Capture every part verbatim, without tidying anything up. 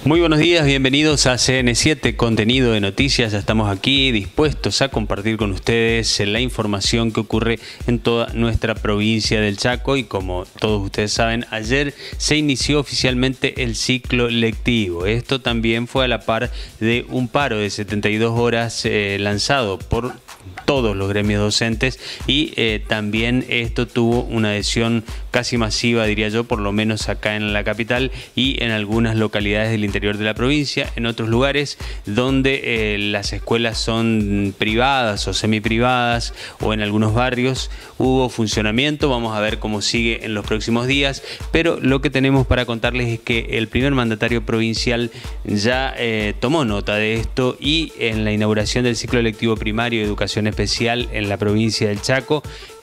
Muy buenos días, bienvenidos a C N siete, contenido de noticias. Ya estamos aquí dispuestos a compartir con ustedes la información que ocurre en toda nuestra provincia del Chaco. Y como todos ustedes saben, ayer se inició oficialmente el ciclo lectivo. Esto también fue a la par de un paro de setenta y dos horas eh, lanzado por todos los gremios docentes, y eh, también esto tuvo una adhesión casi masiva, diría yo, por lo menos acá en la capital y en algunas localidades del interior de la provincia. En otros lugares donde eh, las escuelas son privadas o semiprivadas, o en algunos barrios hubo funcionamiento. Vamos a ver cómo sigue en los próximos días, pero lo que tenemos para contarles es que el primer mandatario provincial ya eh, tomó nota de esto, y en la inauguración del ciclo lectivo primario de educación especial en la provincia del Chaco,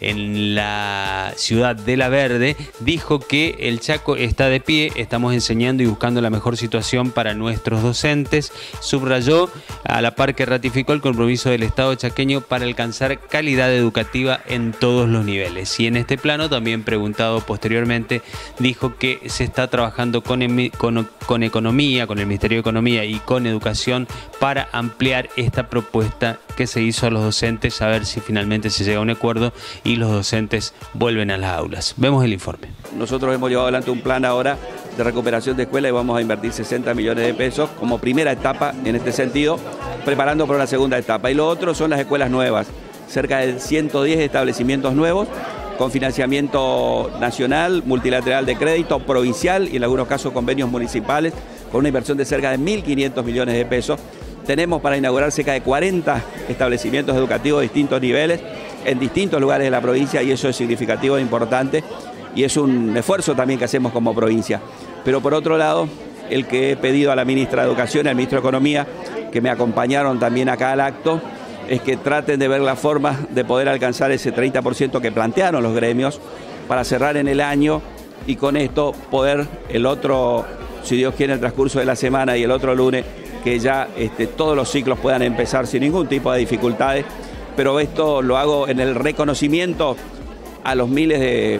en la ciudad de La Verde, dijo que el Chaco está de pie, estamos enseñando y buscando la mejor situación para nuestros docentes. Subrayó, a la par que ratificó el compromiso del Estado chaqueño para alcanzar calidad educativa en todos los niveles. Y en este plano, también preguntado posteriormente, dijo que se está trabajando con, con, con economía, con el Ministerio de Economía y con Educación para ampliar esta propuesta que se hizo a los docentes, a ver si finalmente se llega a un acuerdo y los docentes vuelven a las aulas. Vemos el informe. Nosotros hemos llevado adelante un plan ahora de recuperación de escuelas y vamos a invertir sesenta millones de pesos como primera etapa en este sentido, preparando para una segunda etapa. Y lo otro son las escuelas nuevas, cerca de ciento diez establecimientos nuevos con financiamiento nacional, multilateral de crédito, provincial y en algunos casos convenios municipales, con una inversión de cerca de mil quinientos millones de pesos. Tenemos para inaugurar cerca de cuarenta establecimientos educativos de distintos niveles en distintos lugares de la provincia, y eso es significativo e importante, y es un esfuerzo también que hacemos como provincia. Pero por otro lado, el que he pedido a la ministra de Educación y al ministro de Economía, que me acompañaron también acá al acto, es que traten de ver la forma de poder alcanzar ese treinta por ciento que plantearon los gremios para cerrar en el año, y con esto poder el otro, si Dios quiere, el transcurso de la semana y el otro lunes, que ya este, todos los ciclos puedan empezar sin ningún tipo de dificultades. Pero esto lo hago en el reconocimiento a los miles de,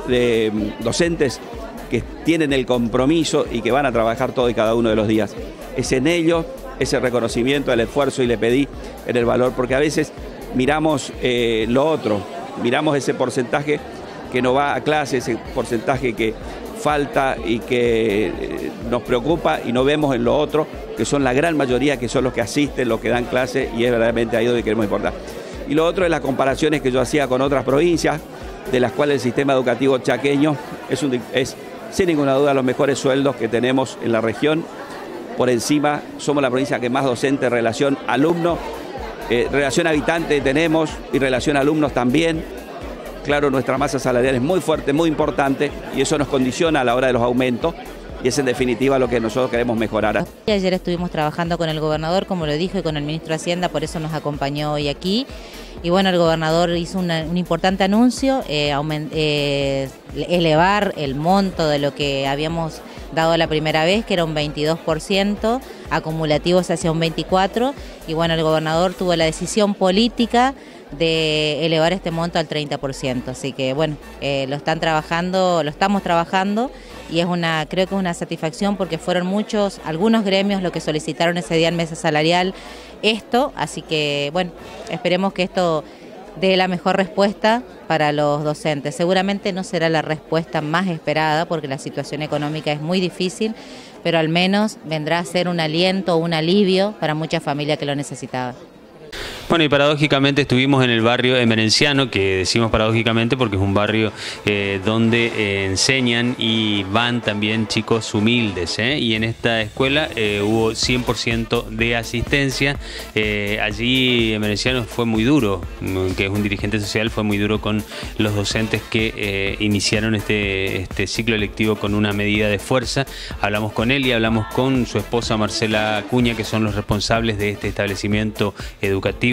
de docentes que tienen el compromiso y que van a trabajar todo y cada uno de los días. Es en ellos ese reconocimiento del esfuerzo, y le pedí en el valor, porque a veces miramos eh, lo otro, miramos ese porcentaje que no va a clase, ese porcentaje que falta y que eh, nos preocupa, y no vemos en lo otro, que son la gran mayoría, que son los que asisten, los que dan clase, y es verdaderamente ahí donde queremos importar. Y lo otro es las comparaciones que yo hacía con otras provincias, de las cuales el sistema educativo chaqueño es, un, es sin ninguna duda los mejores sueldos que tenemos en la región. Por encima, somos la provincia que más docente en relación alumno, eh, relación habitante tenemos, y relación alumnos también. Claro, nuestra masa salarial es muy fuerte, muy importante, y eso nos condiciona a la hora de los aumentos, y es en definitiva lo que nosotros queremos mejorar. Ayer estuvimos trabajando con el gobernador, como lo dijo, y con el ministro de Hacienda, por eso nos acompañó hoy aquí. Y bueno, el gobernador hizo una, un importante anuncio, eh, aument, eh, elevar el monto de lo que habíamos dado la primera vez, que era un veintidós por ciento, acumulativos hacia un veinticuatro por ciento, y bueno, el gobernador tuvo la decisión política de elevar este monto al treinta por ciento, así que bueno, eh, lo están trabajando, lo estamos trabajando, y es una, creo que es una satisfacción, porque fueron muchos, algunos gremios los que solicitaron ese día en mesa salarial esto, así que bueno, esperemos que esto dé la mejor respuesta para los docentes. Seguramente no será la respuesta más esperada, porque la situación económica es muy difícil, pero al menos vendrá a ser un aliento o un alivio para muchas familias que lo necesitaban. Bueno, y paradójicamente estuvimos en el barrio emerenciano, que decimos paradójicamente porque es un barrio eh, donde eh, enseñan y van también chicos humildes, ¿eh? Y en esta escuela eh, hubo cien por ciento de asistencia. Eh, allí Emerenciano fue muy duro, que es un dirigente social, fue muy duro con los docentes que eh, iniciaron este, este ciclo lectivo con una medida de fuerza. Hablamos con él y hablamos con su esposa Marcela Acuña, que son los responsables de este establecimiento educativo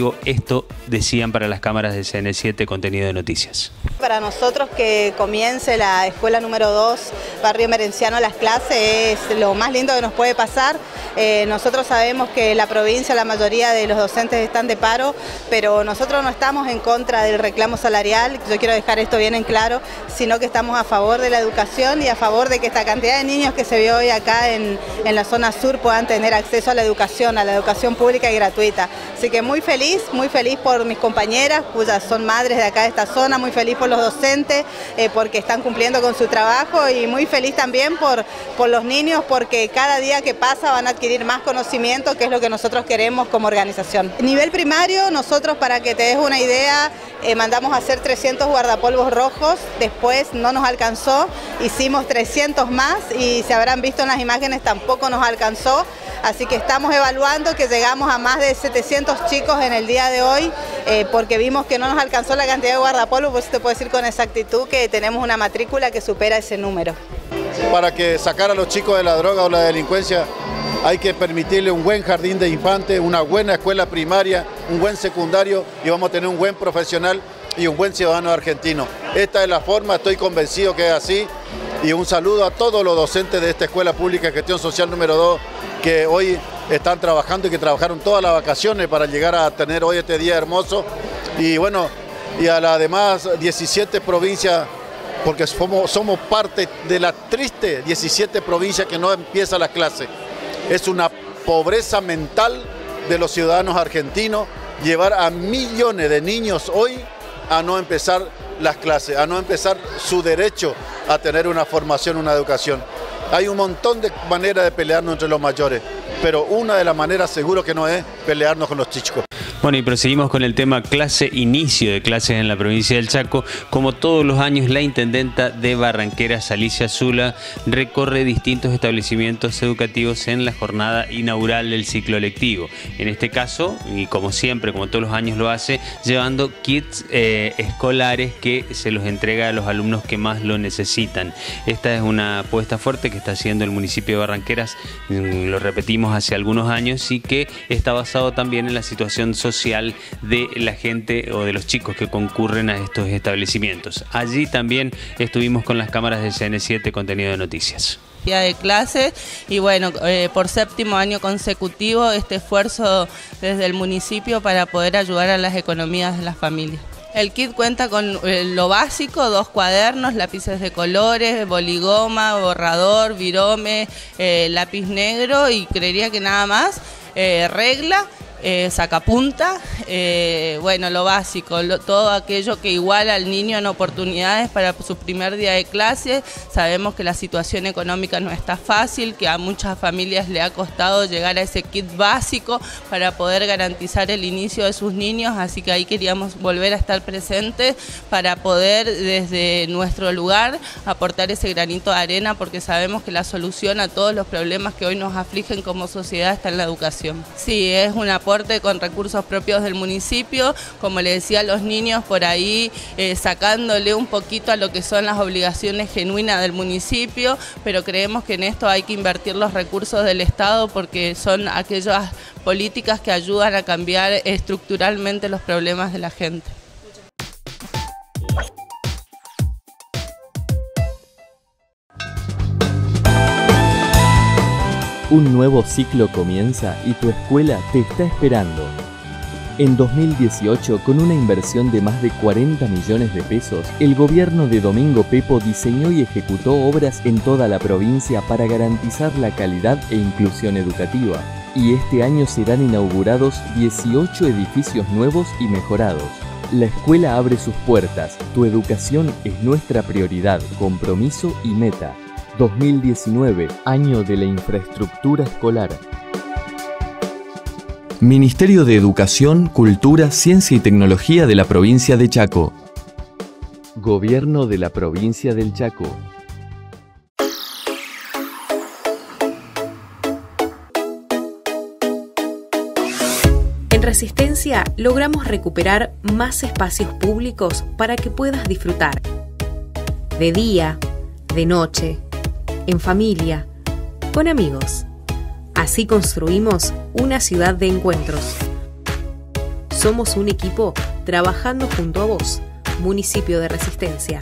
educativo. Esto decían para las cámaras de C N siete Contenido de Noticias. Para nosotros que comience la escuela número dos, Barrio Merenciano, las clases, es lo más lindo que nos puede pasar. Eh, nosotros sabemos que la provincia, la mayoría de los docentes están de paro, pero nosotros no estamos en contra del reclamo salarial, yo quiero dejar esto bien en claro, sino que estamos a favor de la educación y a favor de que esta cantidad de niños que se ve hoy acá en, en la zona sur puedan tener acceso a la educación, a la educación pública y gratuita. Así que muy feliz, muy feliz por mis compañeras, cuyas son madres de acá de esta zona, muy feliz por los docentes, eh, porque están cumpliendo con su trabajo, y muy feliz también por, por los niños, porque cada día que pasa van a adquirir más conocimiento, que es lo que nosotros queremos como organización. Nivel primario, nosotros, para que te des una idea, eh, mandamos a hacer trescientos guardapolvos rojos, después no nos alcanzó, hicimos trescientos más y se habrán visto en las imágenes, tampoco nos alcanzó. Así que estamos evaluando que llegamos a más de setecientos chicos en el día de hoy, eh, porque vimos que no nos alcanzó la cantidad de guardapolvo, pues te puedo decir con exactitud que tenemos una matrícula que supera ese número. Para que sacar a los chicos de la droga o la delincuencia hay que permitirle un buen jardín de infantes, una buena escuela primaria, un buen secundario, y vamos a tener un buen profesional y un buen ciudadano argentino. Esta es la forma, estoy convencido que es así. Y un saludo a todos los docentes de esta Escuela Pública de Gestión Social número dos que hoy están trabajando y que trabajaron todas las vacaciones para llegar a tener hoy este día hermoso. Y bueno, y a las demás diecisiete provincias, porque somos, somos parte de la triste diecisiete provincias que no empiezan las clases. Es una pobreza mental de los ciudadanos argentinos llevar a millones de niños hoy a no empezar las clases, a no empezar su derecho a tener una formación, una educación. Hay un montón de maneras de pelearnos entre los mayores, pero una de las maneras seguro que no es pelearnos con los chicos. Bueno, y proseguimos con el tema clase, inicio de clases en la provincia del Chaco. Como todos los años, la intendenta de Barranqueras, Alicia Zula, recorre distintos establecimientos educativos en la jornada inaugural del ciclo lectivo. En este caso, y como siempre, como todos los años lo hace, llevando kits eh, escolares que se los entrega a los alumnos que más lo necesitan. Esta es una apuesta fuerte que está haciendo el municipio de Barranqueras, lo repetimos hace algunos años, y que está basado también en la situación social de la gente o de los chicos que concurren a estos establecimientos. Allí también estuvimos con las cámaras de C N siete Contenido de Noticias. Día de clase, y bueno, eh, por séptimo año consecutivo este esfuerzo desde el municipio para poder ayudar a las economías de las familias. El kit cuenta con eh, lo básico, dos cuadernos, lápices de colores, boligoma, borrador, virome, eh, lápiz negro, y creería que nada más, eh, regla, Eh, sacapunta, eh, bueno, lo básico, lo, todo aquello que iguala al niño en oportunidades para su primer día de clase. Sabemos que la situación económica no está fácil, que a muchas familias le ha costado llegar a ese kit básico para poder garantizar el inicio de sus niños, así que ahí queríamos volver a estar presentes para poder desde nuestro lugar aportar ese granito de arena, porque sabemos que la solución a todos los problemas que hoy nos afligen como sociedad está en la educación. Sí, es un aporte con recursos propios del municipio, como le decía a los niños por ahí, eh, sacándole un poquito a lo que son las obligaciones genuinas del municipio, pero creemos que en esto hay que invertir los recursos del Estado, porque son aquellas políticas que ayudan a cambiar estructuralmente los problemas de la gente. Un nuevo ciclo comienza y tu escuela te está esperando. En dos mil dieciocho, con una inversión de más de cuarenta millones de pesos, el gobierno de Domingo Pepo diseñó y ejecutó obras en toda la provincia para garantizar la calidad e inclusión educativa. Y este año serán inaugurados dieciocho edificios nuevos y mejorados. La escuela abre sus puertas. Tu educación es nuestra prioridad, compromiso y meta. dos mil diecinueve, año de la infraestructura escolar. Ministerio de Educación, Cultura, Ciencia y Tecnología de la provincia de Chaco. Gobierno de la provincia del Chaco. En Resistencia logramos recuperar más espacios públicos para que puedas disfrutar. De día, de noche, en familia, con amigos. Así construimos una ciudad de encuentros. Somos un equipo trabajando junto a vos, Municipio de Resistencia.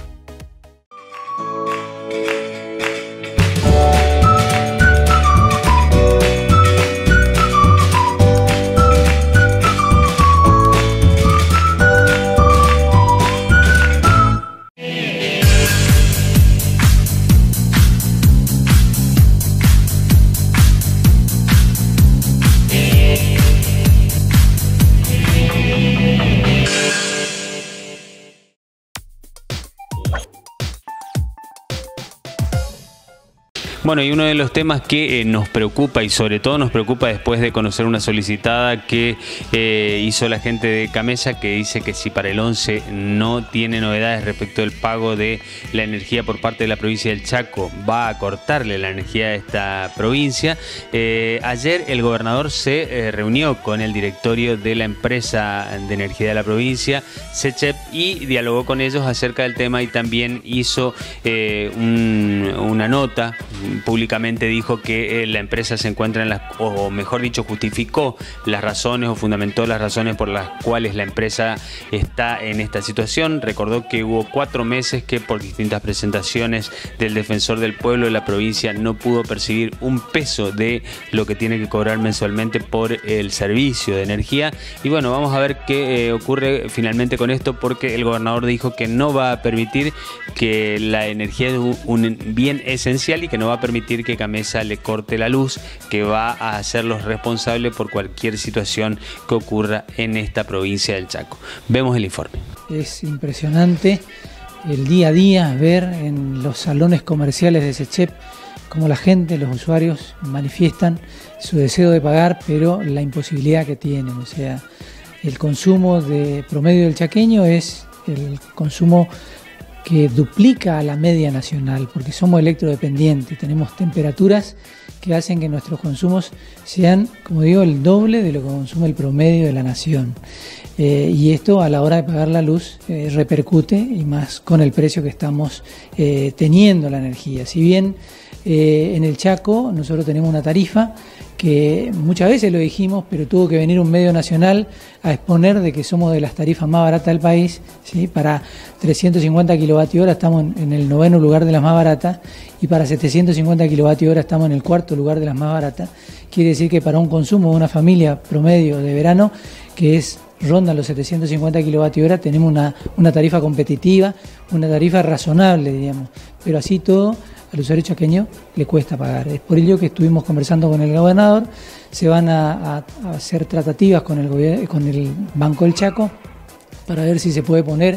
Bueno, y uno de los temas que eh, nos preocupa y sobre todo nos preocupa después de conocer una solicitada que eh, hizo la gente de Camesa, que dice que si para el once no tiene novedades respecto del pago de la energía por parte de la provincia del Chaco, va a cortarle la energía a esta provincia. Eh, ayer el gobernador se eh, reunió con el directorio de la empresa de energía de la provincia, SECHEP, y dialogó con ellos acerca del tema y también hizo eh, un, una nota. Públicamente dijo que eh, la empresa se encuentra en las, o mejor dicho, justificó las razones o fundamentó las razones por las cuales la empresa está en esta situación. Recordó que hubo cuatro meses que por distintas presentaciones del defensor del pueblo de la provincia no pudo percibir un peso de lo que tiene que cobrar mensualmente por el servicio de energía. Y bueno, vamos a ver qué eh, ocurre finalmente con esto, porque el gobernador dijo que no va a permitir que la energía es un bien esencial y que no va a permitir que Camesa le corte la luz, que va a hacerlos responsables por cualquier situación que ocurra en esta provincia del Chaco. Vemos el informe. Es impresionante el día a día ver en los salones comerciales de SECHEP cómo la gente, los usuarios manifiestan su deseo de pagar, pero la imposibilidad que tienen. O sea, el consumo de promedio del chaqueño es el consumo que duplica a la media nacional, porque somos electrodependientes, tenemos temperaturas que hacen que nuestros consumos sean, como digo, el doble de lo que consume el promedio de la nación. Eh, y esto a la hora de pagar la luz eh, repercute, y más con el precio que estamos eh, teniendo la energía. Si bien eh, en el Chaco nosotros tenemos una tarifa que muchas veces lo dijimos, pero tuvo que venir un medio nacional a exponer de que somos de las tarifas más baratas del país, ¿sí? Para trescientos cincuenta kilovatios hora estamos en, en el noveno lugar de las más baratas, y para setecientos cincuenta kilovatios hora estamos en el cuarto lugar de las más baratas. Quiere decir que para un consumo de una familia promedio de verano, que es ronda los setecientos cincuenta kilovatios hora, tenemos una, una tarifa competitiva, una tarifa razonable, diríamos, pero así todo al usuario chaqueño le cuesta pagar. Es por ello que estuvimos conversando con el gobernador. Se van a, a, a hacer tratativas con el, con el Banco del Chaco para ver si se puede poner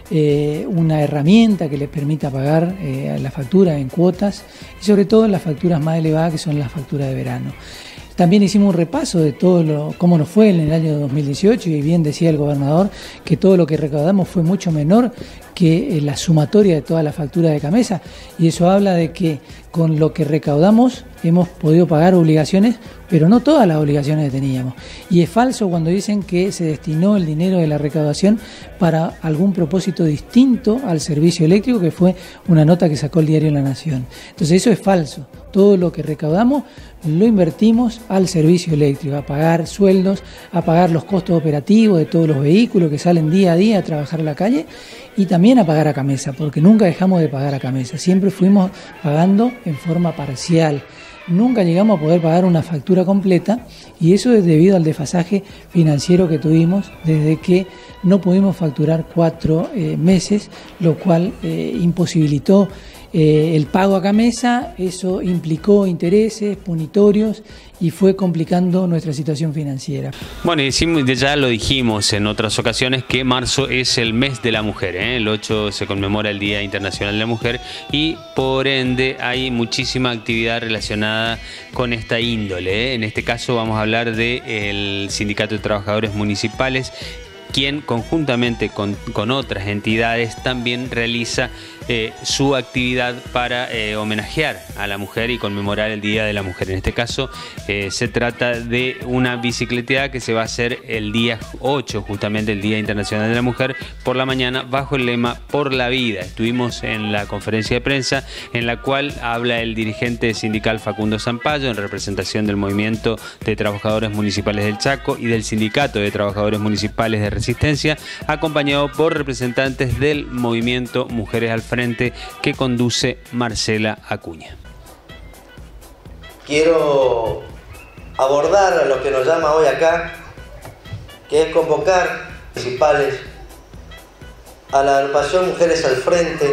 eh, una herramienta que les permita pagar eh, la factura en cuotas, y sobre todo en las facturas más elevadas, que son las facturas de verano. También hicimos un repaso de todo lo, cómo nos fue en el año dos mil dieciocho, y bien decía el gobernador que todo lo que recaudamos fue mucho menor que la sumatoria de toda la factura de Camesa, y eso habla de que con lo que recaudamos hemos podido pagar obligaciones, pero no todas las obligaciones que teníamos. Y es falso cuando dicen que se destinó el dinero de la recaudación para algún propósito distinto al servicio eléctrico, que fue una nota que sacó el diario La Nación. Entonces eso es falso. Todo lo que recaudamos lo invertimos al servicio eléctrico, a pagar sueldos, a pagar los costos operativos de todos los vehículos que salen día a día a trabajar en la calle, y también a pagar a Camesa, porque nunca dejamos de pagar a Camesa, siempre fuimos pagando en forma parcial. Nunca llegamos a poder pagar una factura completa, y eso es debido al desfasaje financiero que tuvimos desde que no pudimos facturar cuatro eh, meses, lo cual eh, imposibilitó eh, el pago a Camesa. Eso implicó intereses punitorios y fue complicando nuestra situación financiera. Bueno, y ya lo dijimos en otras ocasiones que marzo es el mes de la mujer, ¿eh? El ocho se conmemora el Día Internacional de la Mujer, y por ende hay muchísima actividad relacionada con esta índole, ¿eh? En este caso vamos a hablar del Sindicato de Trabajadores Municipales, quien conjuntamente con, con otras entidades también realiza eh, su actividad para eh, homenajear a la mujer y conmemorar el Día de la Mujer. En este caso eh, se trata de una bicicleteada que se va a hacer el día ocho, justamente el Día Internacional de la Mujer, por la mañana, bajo el lema Por la Vida. Estuvimos en la conferencia de prensa en la cual habla el dirigente sindical Facundo Zampayo en representación del Movimiento de Trabajadores Municipales del Chaco y del Sindicato de Trabajadores Municipales de Resistencia, acompañado por representantes del movimiento Mujeres al Frente que conduce Marcela Acuña. Quiero abordar a lo que nos llama hoy acá, que es convocar municipales a la agrupación Mujeres al Frente,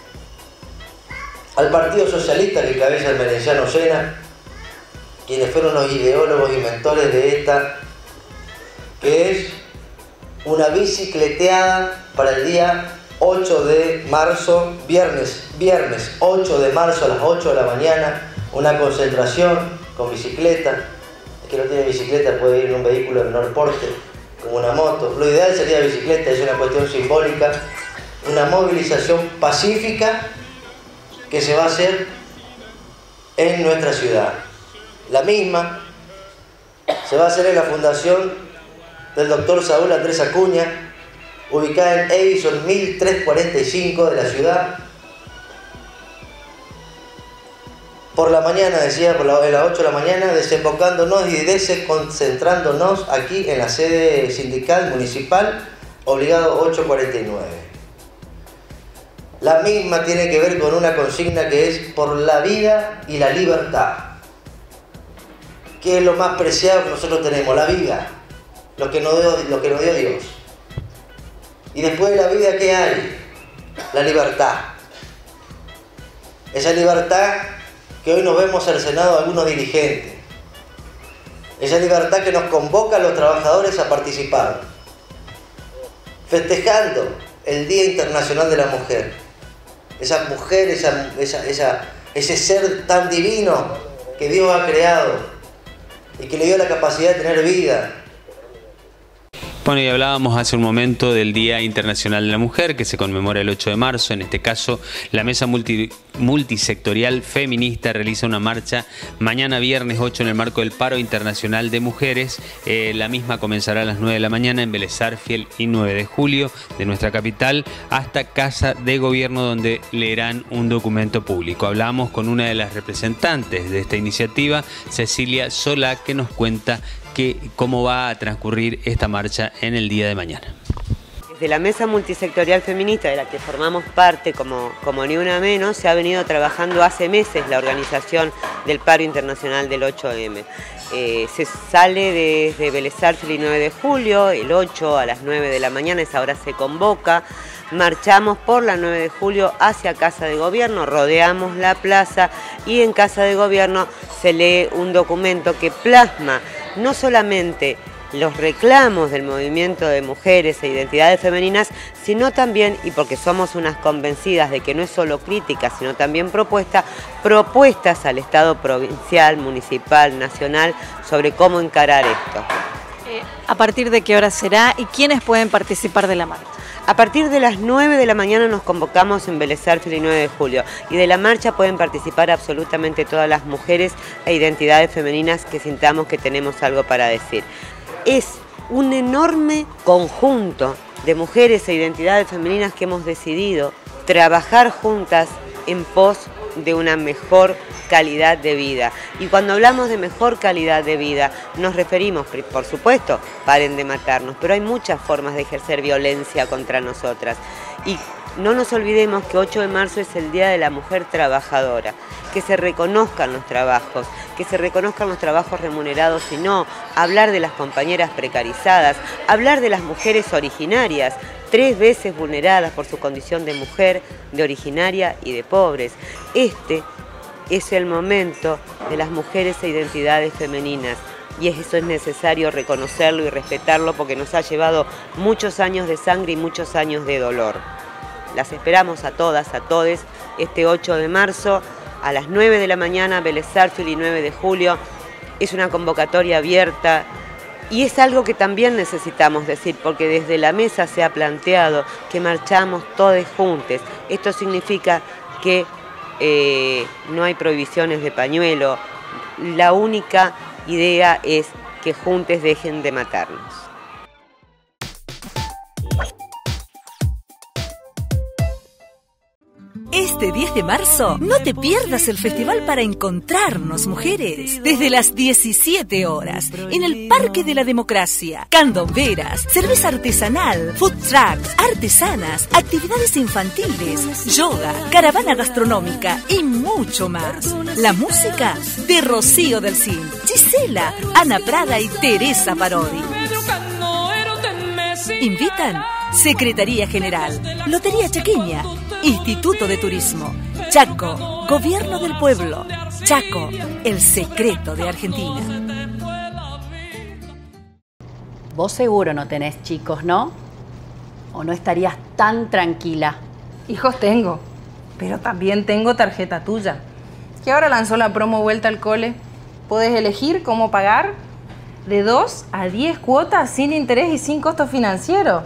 al Partido Socialista que cabeza el Merenciano Sena, quienes fueron los ideólogos y mentores de esta, que es una bicicleteada para el día ocho de marzo, viernes, viernes ocho de marzo a las ocho de la mañana, una concentración con bicicleta. El que no tiene bicicleta puede ir en un vehículo de menor porte, como una moto. Lo ideal sería bicicleta, es una cuestión simbólica, una movilización pacífica que se va a hacer en nuestra ciudad. La misma se va a hacer en la fundación del doctor Saúl Andrés Acuña, ubicada en Edison mil trescientos cuarenta y cinco de la ciudad. Por la mañana, decía, por la, a las ocho de la mañana, desembocándonos y desconcentrándonos aquí en la sede sindical municipal, obligado ocho cuarenta y nueve. La misma tiene que ver con una consigna que es por la vida y la libertad. ¿Qué es lo más preciado que nosotros tenemos? La vida, lo que nos dio, lo que nos dio Dios. Y después de la vida, ¿qué hay? La libertad. Esa libertad que hoy nos vemos cercenado algunos dirigentes. Esa libertad que nos convoca a los trabajadores a participar. Festejando el Día Internacional de la Mujer. Esa mujer, esa, esa, esa, ese ser tan divino que Dios ha creado y que le dio la capacidad de tener vida. Bueno, y hablábamos hace un momento del Día Internacional de la Mujer, que se conmemora el ocho de marzo. En este caso, la Mesa multi, Multisectorial Feminista realiza una marcha mañana viernes ocho en el marco del Paro Internacional de Mujeres. Eh, la misma comenzará a las nueve de la mañana en Vélez Sarsfield y nueve de julio de nuestra capital hasta Casa de Gobierno, donde leerán un documento público. Hablamos con una de las representantes de esta iniciativa, Cecilia Solá, que nos cuenta que cómo va a transcurrir esta marcha en el día de mañana. Desde la Mesa Multisectorial Feminista, de la que formamos parte como, como Ni Una Menos, se ha venido trabajando hace meses la organización del paro internacional del ocho eme. Eh, se sale desde Vélez Sarsfield y nueve de julio, el ocho a las nueve de la mañana, esa hora se convoca. Marchamos por la nueve de julio hacia Casa de Gobierno, rodeamos la plaza y en Casa de Gobierno se lee un documento que plasma no solamente los reclamos del movimiento de mujeres e identidades femeninas, sino también, y porque somos unas convencidas de que no es solo crítica, sino también propuesta, propuestas al Estado provincial, municipal, nacional, sobre cómo encarar esto. Eh, ¿A partir de qué hora será y quiénes pueden participar de la marcha? A partir de las nueve de la mañana nos convocamos en Vélez Sarsfield y nueve de julio y de la marcha pueden participar absolutamente todas las mujeres e identidades femeninas que sintamos que tenemos algo para decir. Es un enorme conjunto de mujeres e identidades femeninas que hemos decidido trabajar juntas en pos de una mejor calidad de vida. Y cuando hablamos de mejor calidad de vida, nos referimos, por supuesto, paren de matarnos, pero hay muchas formas de ejercer violencia contra nosotras. Y no nos olvidemos que ocho de marzo es el Día de la Mujer Trabajadora, que se reconozcan los trabajos, que se reconozcan los trabajos remunerados y no hablar de las compañeras precarizadas, hablar de las mujeres originarias, tres veces vulneradas por su condición de mujer, de originaria y de pobres. Este es el momento de las mujeres e identidades femeninas y eso es necesario reconocerlo y respetarlo porque nos ha llevado muchos años de sangre y muchos años de dolor. Las esperamos a todas, a todes, este ocho de marzo a las nueve de la mañana, Vélez Sarsfield y nueve de julio. Es una convocatoria abierta Y es algo que también necesitamos decir, porque desde la mesa se ha planteado que marchamos todos juntos. Esto significa que eh, no hay prohibiciones de pañuelo. La única idea es que juntos dejen de matarnos. Este diez de marzo, no te pierdas el festival para encontrarnos, mujeres. Desde las diecisiete horas, en el Parque de la Democracia. Candomberas, cerveza artesanal, food trucks, artesanas, actividades infantiles, yoga, caravana gastronómica y mucho más. La música de Rocío del Cin, Gisela, Ana Prada y Teresa Parodi. Invitan Secretaría General, Lotería Chaqueña, Instituto de Turismo, Chaco, Gobierno del Pueblo, Chaco, el secreto de Argentina. Vos seguro no tenés chicos, ¿no? ¿O no estarías tan tranquila? Hijos tengo, pero también tengo tarjeta tuya, que ahora lanzó la promo Vuelta al Cole. Podés elegir cómo pagar de dos a diez cuotas sin interés y sin costo financiero.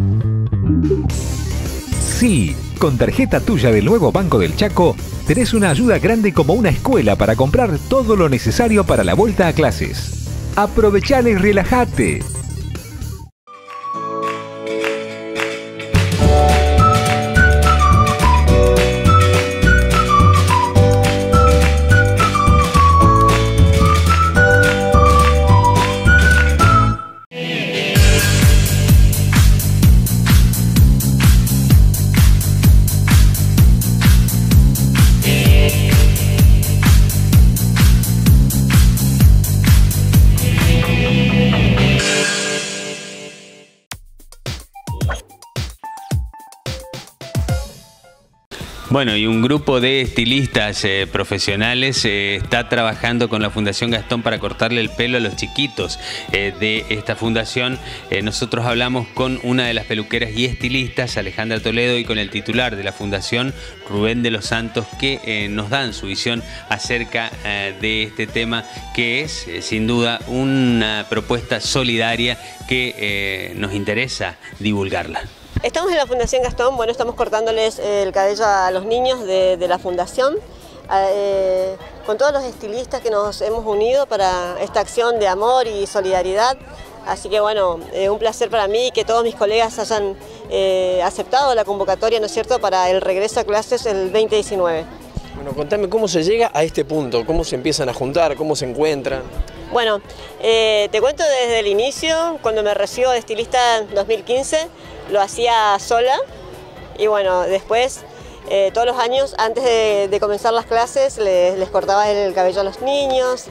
Sí, con tarjeta tuya del nuevo Banco del Chaco, tenés una ayuda grande como una escuela para comprar todo lo necesario para la vuelta a clases. Aprovechá y relájate. Bueno, y un grupo de estilistas eh, profesionales eh, está trabajando con la Fundación Gastón para cortarle el pelo a los chiquitos eh, de esta fundación. Eh, nosotros hablamos con una de las peluqueras y estilistas, Alejandra Toledo, y con el titular de la fundación, Rubén de los Santos, que eh, nos dan su visión acerca eh, de este tema, que es, eh, sin duda, una propuesta solidaria que eh, nos interesa divulgarla. Estamos en la Fundación Gastón, bueno, estamos cortándoles el cabello a los niños de, de la fundación, eh, con todos los estilistas que nos hemos unido para esta acción de amor y solidaridad. Así que bueno, eh, un placer para mí que todos mis colegas hayan eh, aceptado la convocatoria, ¿no es cierto?, para el regreso a clases el veinte diecinueve. Bueno, contame cómo se llega a este punto, cómo se empiezan a juntar, cómo se encuentran. Bueno, eh, te cuento desde el inicio, cuando me recibo de estilista en dos mil quince, lo hacía sola y bueno, después eh, todos los años antes de, de comenzar las clases les, les cortaba el cabello a los niños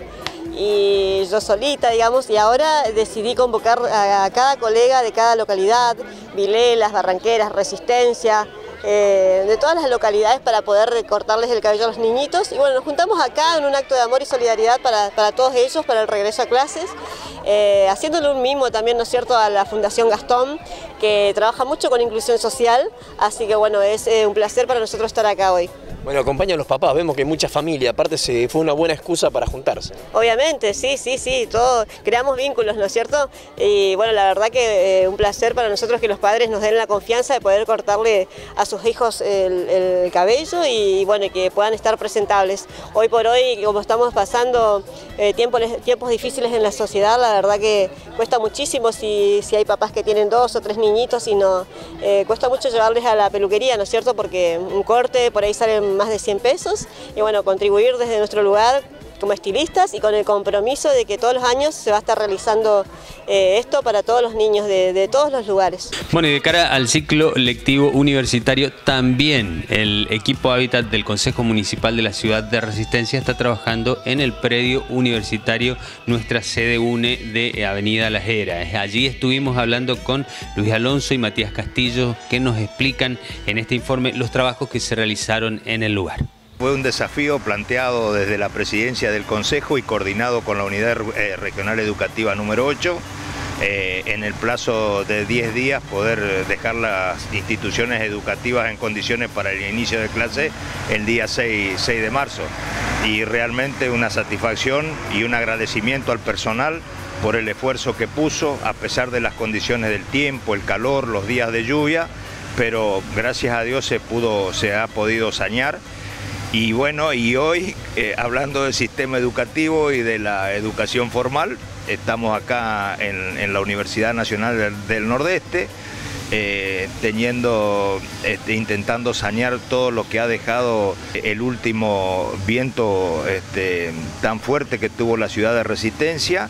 y yo solita, digamos, y ahora decidí convocar a, a cada colega de cada localidad, Vilelas, Barranqueras, Resistencia, Eh, de todas las localidades para poder cortarles el cabello a los niñitos. Y bueno, nos juntamos acá en un acto de amor y solidaridad para, para todos ellos, para el regreso a clases, eh, haciéndole un mimo también, ¿no es cierto?, a la Fundación Gastón, que trabaja mucho con inclusión social, así que bueno, es eh, un placer para nosotros estar acá hoy. Bueno, acompañan los papás, vemos que hay mucha familia, aparte se, fue una buena excusa para juntarse. Obviamente, sí, sí, sí, todo, creamos vínculos, ¿no es cierto? Y bueno, la verdad que eh, un placer para nosotros que los padres nos den la confianza de poder cortarle a sus hijos el, el cabello y bueno, que puedan estar presentables. Hoy por hoy, como estamos pasando eh, tiempos, tiempos difíciles en la sociedad, la verdad que cuesta muchísimo si, si hay papás que tienen dos o tres niñitos y no, eh, cuesta mucho llevarles a la peluquería, ¿no es cierto? Porque un corte por ahí sale más de cien pesos y bueno, contribuir desde nuestro lugar como estilistas y con el compromiso de que todos los años se va a estar realizando eh, esto para todos los niños de, de todos los lugares. Bueno, y de cara al ciclo lectivo universitario, también el equipo Hábitat del Consejo Municipal de la Ciudad de Resistencia está trabajando en el predio universitario, nuestra sede UNE de Avenida Las Heras. Allí estuvimos hablando con Luis Alonso y Matías Castillo, que nos explican en este informe los trabajos que se realizaron en el lugar. Fue un desafío planteado desde la presidencia del Consejo y coordinado con la Unidad Regional Educativa número ocho, eh, en el plazo de diez días poder dejar las instituciones educativas en condiciones para el inicio de clase el día seis de marzo. Y realmente una satisfacción y un agradecimiento al personal por el esfuerzo que puso, a pesar de las condiciones del tiempo, el calor, los días de lluvia, pero gracias a Dios se pudo, se ha podido sanear. Y bueno, y hoy, eh, hablando del sistema educativo y de la educación formal, estamos acá en, en la Universidad Nacional del, del Nordeste, eh, teniendo, este, intentando sanear todo lo que ha dejado el último viento este, tan fuerte que tuvo la ciudad de Resistencia.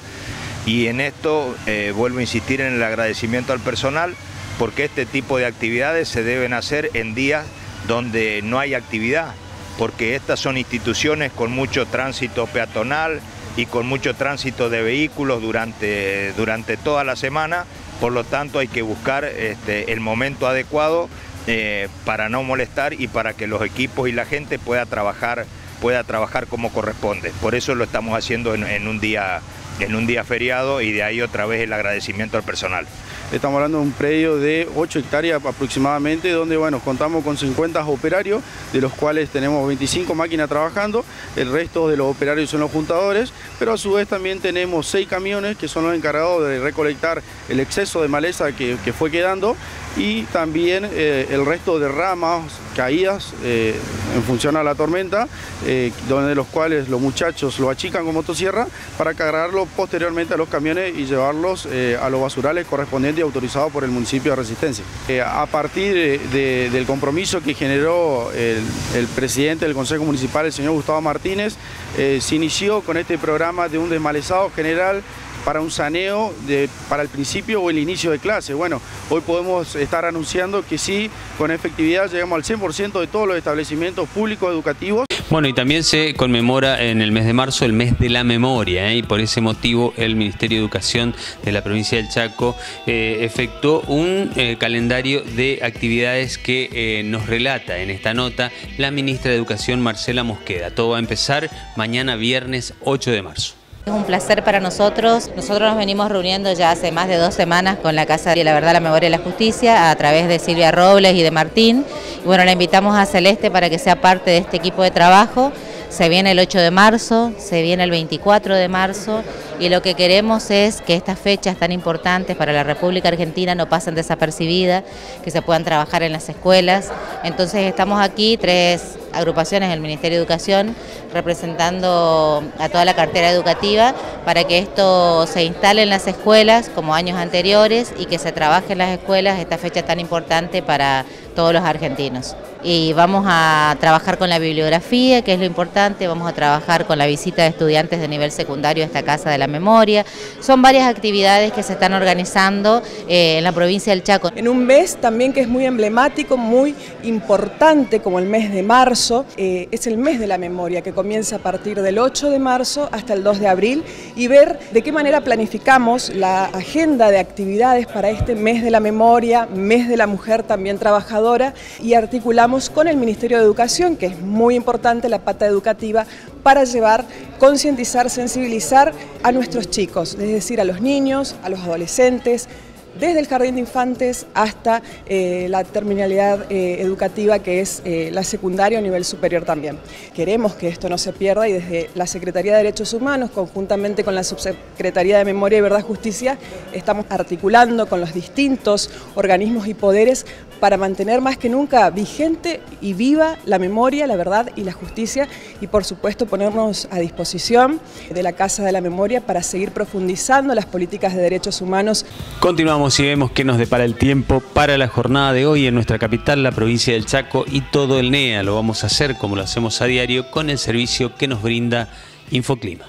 Y en esto eh, vuelvo a insistir en el agradecimiento al personal, porque este tipo de actividades se deben hacer en días donde no hay actividad, porque estas son instituciones con mucho tránsito peatonal y con mucho tránsito de vehículos durante, durante toda la semana. Por lo tanto, hay que buscar este, el momento adecuado eh, para no molestar y para que los equipos y la gente pueda trabajar, pueda trabajar como corresponde. Por eso lo estamos haciendo en, en, un día, en un día feriado, y de ahí otra vez el agradecimiento al personal. Estamos hablando de un predio de ocho hectáreas aproximadamente, donde bueno, contamos con cincuenta operarios, de los cuales tenemos veinticinco máquinas trabajando, el resto de los operarios son los juntadores, pero a su vez también tenemos seis camiones que son los encargados de recolectar el exceso de maleza que, que fue quedando, y también eh, el resto de ramas caídas eh, en función a la tormenta, eh, donde los cuales los muchachos lo achican con motosierra para cargarlo posteriormente a los camiones y llevarlos eh, a los basurales correspondientes y autorizados por el municipio de Resistencia. Eh, a partir de, de, del compromiso que generó el, el presidente del Consejo Municipal, el señor Gustavo Martínez, eh, se inició con este programa de un desmalezado general para un saneo de, para el principio o el inicio de clase. Bueno, hoy podemos estar anunciando que sí, con efectividad llegamos al cien por ciento de todos los establecimientos públicos educativos. Bueno, y también se conmemora en el mes de marzo el mes de la memoria, ¿eh? Y por ese motivo el Ministerio de Educación de la provincia del Chaco eh, efectuó un eh, calendario de actividades que eh, nos relata en esta nota la ministra de Educación, Marcela Mosqueda. Todo va a empezar mañana viernes ocho de marzo. Es un placer para nosotros. Nosotros nos venimos reuniendo ya hace más de dos semanas con la Casa de la Verdad, la Memoria y la Justicia a través de Silvia Robles y de Martín. Y bueno, la invitamos a Celeste para que sea parte de este equipo de trabajo. Se viene el ocho de marzo, se viene el veinticuatro de marzo, y lo que queremos es que estas fechas tan importantes para la República Argentina no pasen desapercibidas, que se puedan trabajar en las escuelas. Entonces estamos aquí, tres agrupaciones del Ministerio de Educación, representando a toda la cartera educativa para que esto se instale en las escuelas como años anteriores y que se trabaje en las escuelas esta fecha tan importante para todos los argentinos. Y vamos a trabajar con la bibliografía, que es lo importante, vamos a trabajar con la visita de estudiantes de nivel secundario a esta Casa de la Memoria. Son varias actividades que se están organizando eh, en la provincia del Chaco. En un mes también que es muy emblemático, muy importante, como el mes de marzo, eh, es el mes de la memoria, que comienza a partir del ocho de marzo hasta el dos de abril, y ver de qué manera planificamos la agenda de actividades para este mes de la memoria, mes de la mujer también trabajadora, y articulamos con el Ministerio de Educación, que es muy importante la pata educativa, para llevar, concientizar, sensibilizar a nuestros chicos, es decir, a los niños, a los adolescentes, desde el jardín de infantes hasta eh, la terminalidad eh, educativa, que es eh, la secundaria a nivel superior también. Queremos que esto no se pierda, y desde la Secretaría de Derechos Humanos, conjuntamente con la Subsecretaría de Memoria y Verdad y Justicia, estamos articulando con los distintos organismos y poderes para mantener más que nunca vigente y viva la memoria, la verdad y la justicia, y por supuesto ponernos a disposición de la Casa de la Memoria para seguir profundizando las políticas de derechos humanos. Continuamos y vemos qué nos depara el tiempo para la jornada de hoy en nuestra capital, la provincia del Chaco y todo el N E A. Lo vamos a hacer como lo hacemos a diario con el servicio que nos brinda Infoclima.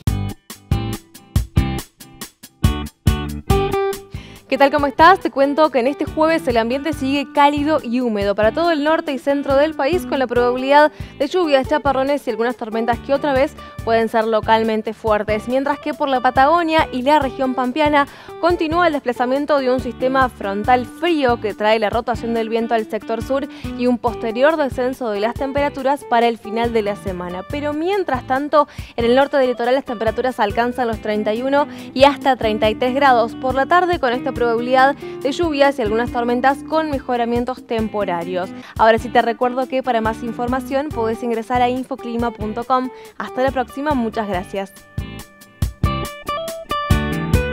¿Qué tal? ¿Cómo estás? Te cuento que en este jueves el ambiente sigue cálido y húmedo para todo el norte y centro del país, con la probabilidad de lluvias, chaparrones y algunas tormentas que otra vez pueden ser localmente fuertes, mientras que por la Patagonia y la región pampeana continúa el desplazamiento de un sistema frontal frío que trae la rotación del viento al sector sur y un posterior descenso de las temperaturas para el final de la semana. Pero mientras tanto, en el norte del litoral las temperaturas alcanzan los treinta y uno y hasta treinta y tres grados. Por la tarde, con esta probabilidad de lluvias y algunas tormentas con mejoramientos temporarios. Ahora sí te recuerdo que para más información podés ingresar a infoclima punto com. Hasta la próxima, muchas gracias.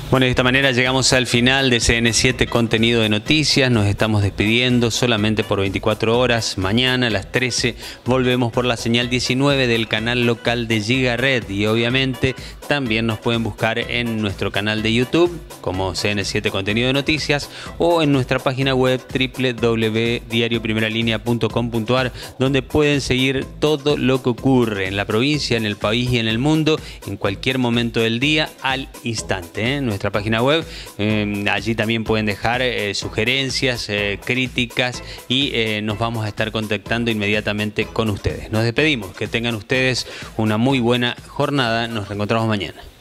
Bueno, de esta manera llegamos al final de C N siete Contenido de Noticias. Nos estamos despidiendo solamente por veinticuatro horas. Mañana a las trece volvemos por la señal diecinueve del canal local de Giga Red. Y obviamente también nos pueden buscar en nuestro canal de YouTube como C N siete Contenido de Noticias o en nuestra página web doble u doble u doble u punto diario primera línea punto com punto a r, donde pueden seguir todo lo que ocurre en la provincia, en el país y en el mundo en cualquier momento del día al instante, ¿eh? Nuestra página web, eh, allí también pueden dejar eh, sugerencias, eh, críticas y eh, nos vamos a estar contactando inmediatamente con ustedes. Nos despedimos, que tengan ustedes una muy buena jornada, nos reencontramos mañana.